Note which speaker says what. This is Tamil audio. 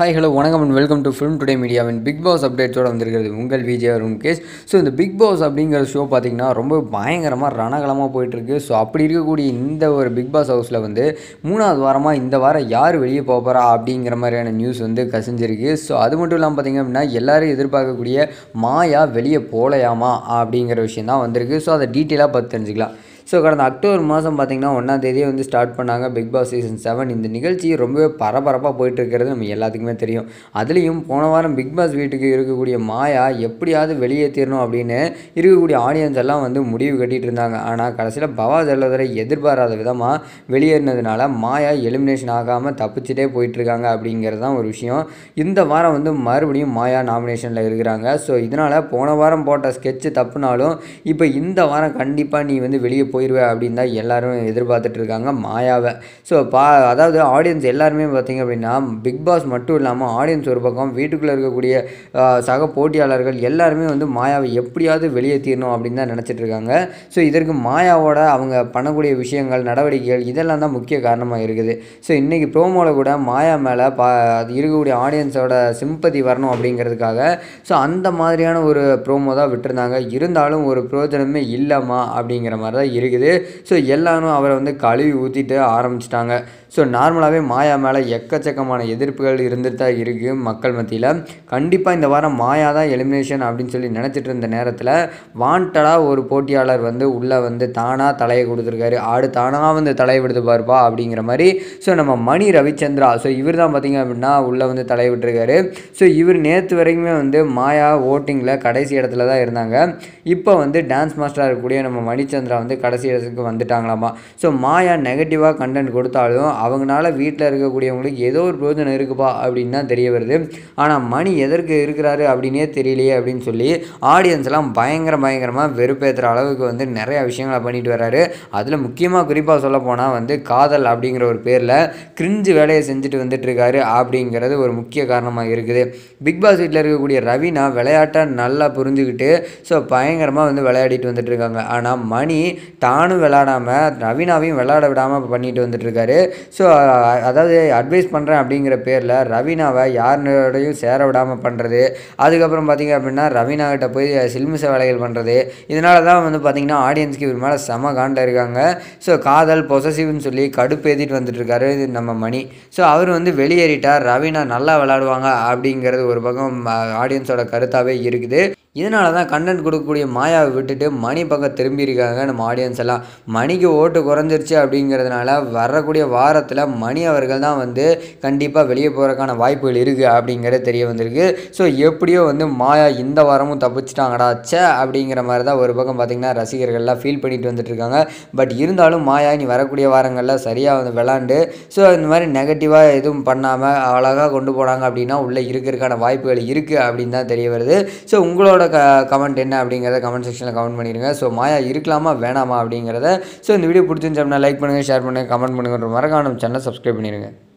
Speaker 1: ஹாய் ஹலோ வணக்கம் and welcome to film today மீடியாவின் பிக் பாஸ் அப்டேட்ஸோடு வந்திருக்கிறது உங்கள் விஜய் அருண் கேஸ். ஸோ இந்த பிக் பாஸ் அப்படிங்கிற ஷோ பார்த்திங்கன்னா ரொம்ப பயங்கரமாக ரணகலமாக போயிட்டுருக்கு. ஸோ அப்படி இருக்கக்கூடிய இந்த ஒரு பிக் பாஸ் ஹவுஸில் வந்து 3வது வாரமாக இந்த வாரம் யார் வெளியே போகிறா அப்படிங்கிற மாதிரியான நியூஸ் வந்து கசிஞ்சிருக்கு. ஸோ அது மட்டும் இல்லாமல் பார்த்திங்க அப்படின்னா எல்லோரும் எதிர்பார்க்கக்கூடிய மாயா வெளியே போகலையாமா அப்படிங்கிற விஷயம் தான் வந்திருக்கு. ஸோ அதை டீட்டெயிலாக பார்த்து தெரிஞ்சுக்கலாம். ஸோ கடந்த அக்டோபர் மாதம் பார்த்திங்கன்னா 1ஆம் தேதியே வந்து ஸ்டார்ட் பண்ணாங்க பிக் பாஸ் சீசன் 7. இந்த நிகழ்ச்சி ரொம்பவே பரபரப்பாக போயிட்டுருக்கிறது நம்ம எல்லாத்துக்குமே தெரியும். அதுலேயும் போன வாரம் பிக் பாஸ் வீட்டுக்கு இருக்கக்கூடிய மாயா எப்படியாவது வெளியேற்றிடணும் அப்படின்னு இருக்கக்கூடிய ஆடியன்ஸ் எல்லாம் வந்து முடிவு கட்டிகிட்டு இருந்தாங்க. ஆனால் கடைசியில் பவா ஜல்லதரை எதிர்பாராத விதமாக வெளியேறினதுனால மாயா எலிமினேஷன் ஆகாமல் தப்பிச்சுட்டே போயிட்டுருக்காங்க அப்படிங்கிறது தான் ஒரு விஷயம். இந்த வாரம் வந்து மறுபடியும் மாயா நாமினேஷனில் இருக்கிறாங்க. ஸோ இதனால் போன வாரம் போட்ட ஸ்கெட்சு தப்புனாலும் இப்போ இந்த வாரம் கண்டிப்பாக நீ வந்து வெளியே போயிடுவேன் அப்படின்னு தான் எல்லாரும் எதிர்பார்த்துட்டு இருக்காங்க மாயாவை. ஸோ அதாவது ஆடியன்ஸ் எல்லாருமே பார்த்திங்க அப்படின்னா பிக் பாஸ் மட்டும் இல்லாமல் ஆடியன்ஸ் ஒரு பக்கம் வீட்டுக்குள்ளே இருக்கக்கூடிய சக போட்டியாளர்கள் எல்லாருமே வந்து மாயாவை எப்படியாவது வெளியேற்றிடணும் அப்படின்னு தான் நினச்சிட்டு இருக்காங்க. ஸோ இதற்கு மாயாவோட அவங்க பண்ணக்கூடிய விஷயங்கள் நடவடிக்கைகள் இதெல்லாம் தான் முக்கிய காரணமாக இருக்குது. ஸோ இன்றைக்கி ப்ரோமோவில் கூட மாயா மேலே அது இருக்கக்கூடிய ஆடியன்ஸோட சிம்பதி வரணும் அப்படிங்கிறதுக்காக ஸோ அந்த மாதிரியான ஒரு ப்ரோமோ தான் விட்டுருந்தாங்க. இருந்தாலும் ஒரு பிரயோஜனமே இல்லைம்மா அப்படிங்கிற மாதிரி தான் இருக்குது. ஸோ எல்லாரும் அவரை வந்து கழுவி ஊற்றிட்டு ஆரம்பிச்சிட்டாங்க. ஸோ நார்மலாகவே மாயா மேலே எக்கச்சக்கமான எதிர்ப்புகள் இருந்துட்டு தான் இருக்குது மக்கள் மத்தியில். கண்டிப்பாக இந்த வாரம் மாயா தான் எலிமினேஷன் அப்படின்னு சொல்லி நினச்சிட்டு இருந்த நேரத்தில் வாண்டடாக ஒரு போட்டியாளர் வந்து உள்ளே வந்து தானாக தலையை கொடுத்துருக்காரு. ஆடு தானாக வந்து தலையை விடுத்து பாருப்பா அப்படிங்கிற மாதிரி. ஸோ நம்ம மணி ரவிச்சந்திரா, ஸோ இவர் தான் பார்த்திங்க அப்படின்னா உள்ளே வந்து தலையை விட்டுருக்காரு. ஸோ இவர் நேற்று வரைக்குமே வந்து மாயா ஓட்டிங்கில் கடைசி இடத்துல தான் இருந்தாங்க. இப்போ வந்து டான்ஸ் மாஸ்டராக இருக்கக்கூடிய நம்ம மணிச்சந்திரா வந்து கடைசி இடத்துக்கு வந்துட்டாங்களாமா. ஸோ மாயா நெகட்டிவாக கண்டென்ட் கொடுத்தாலும் அவங்களால வீட்டில் இருக்கக்கூடியவங்களுக்கு ஏதோ ஒரு பிரயோஜனம் இருக்குப்பா அப்படின்னு தான் தெரிய வருது. ஆனால் மணி எதற்கு இருக்கிறாரு அப்படின்னே தெரியலையே அப்படின்னு சொல்லி ஆடியன்ஸ்லாம் பயங்கரமாக வெறுப்பேற்றுற அளவுக்கு வந்து நிறையா விஷயங்களை பண்ணிட்டு வர்றாரு. அதில் முக்கியமாக குறிப்பாக சொல்ல போனால் வந்து காதல் அப்படிங்கிற ஒரு பேரில் கிரிஞ்சு வேலையை செஞ்சுட்டு வந்துட்டுருக்காரு அப்படிங்கிறது ஒரு முக்கிய காரணமாக இருக்குது. பிக் பாஸ் வீட்டில் இருக்கக்கூடிய ரவீனா விளையாட்டை நல்லா புரிஞ்சுக்கிட்டு ஸோ பயங்கரமாக வந்து விளையாடிட்டு வந்துட்டுருக்காங்க. ஆனால் மணி தானும் விளையாடாமல் ரவீனாவையும் விளையாட விடாமல் பண்ணிட்டு வந்துட்டுருக்காரு. ஸோ அதாவது அட்வைஸ் பண்ணுறேன் அப்படிங்கிற பேரில் ரவீனாவை யாரோடையும் சேர விடாமல் பண்ணுறது, அதுக்கப்புறம் பார்த்திங்க அப்படின்னா ரவீனாகிட்ட போய் சில்மிச வேலைகள் பண்ணுறது, இதனால தான் வந்து பார்த்திங்கன்னா ஆடியன்ஸ்க்கு இவர் மேலே செம காண்டில் இருக்காங்க. ஸோ காதல் பொசசிவ்னு சொல்லி கடுப்பேற்றிட்டு வந்துட்டுருக்காரு நம்ம மணி. ஸோ அவர் வந்து வெளியேறிட்டார், ரவீனா நல்லா விளையாடுவாங்க அப்படிங்கிறது ஒரு பக்கம் ஆடியன்ஸோட கருத்தாகவே இருக்குது. இதனால தான் கண்டென்ட் கொடுக்கக்கூடிய மாயாவை விட்டுட்டு மணி பக்கம் திரும்பியிருக்காங்க நம்ம ஆடியன்ஸ் எல்லாம். மணிக்கு ஓட்டு குறைஞ்சிருச்சு அப்படிங்கிறதுனால வரக்கூடிய வாரத்தில் மணி அவர்கள் தான் வந்து கண்டிப்பாக வெளியே போகிறதுக்கான வாய்ப்புகள் இருக்குது அப்படிங்கிறது தெரிய வந்திருக்கு. ஸோ எப்படியோ வந்து மாயா இந்த வாரமும் தப்பிச்சிட்டாங்கடா அப்படிங்கிற மாதிரி தான் ஒரு பக்கம் பார்த்திங்கன்னா ரசிகர்கள்லாம் ஃபீல் பண்ணிட்டு வந்துட்டுருக்காங்க. பட் இருந்தாலும் மாயா நீ வரக்கூடிய வாரங்களில் சரியாக வந்து விளாண்டு ஸோ இந்த மாதிரி நெகட்டிவாக எதுவும் பண்ணாமல் அழகாக கொண்டு போனாங்க அப்படின்னா உள்ளே இருக்கிறதுக்கான வாய்ப்புகள் இருக்குது அப்படின்னு தான் தெரிய வருது. ஸோ உங்களோட கமெண்ட் என்ன அப்படிங்கிறத கமெண்ட் செக்ஷனில் கமெண்ட் பண்ணிடுங்க. ஸோ மாயா இருக்கலாமா வேணாமா அப்படிங்கிறத. ஸோ இந்த வீடியோ பிடிச்சிருந்துச்சு அப்படின்னா லைக் பண்ணுங்கள், ஷேர் பண்ணுங்கள், கமெண்ட் பண்ணுங்கள், மறக்காம நம்ம சேனலை சப்ஸ்கிரைப் பண்ணிடுங்க.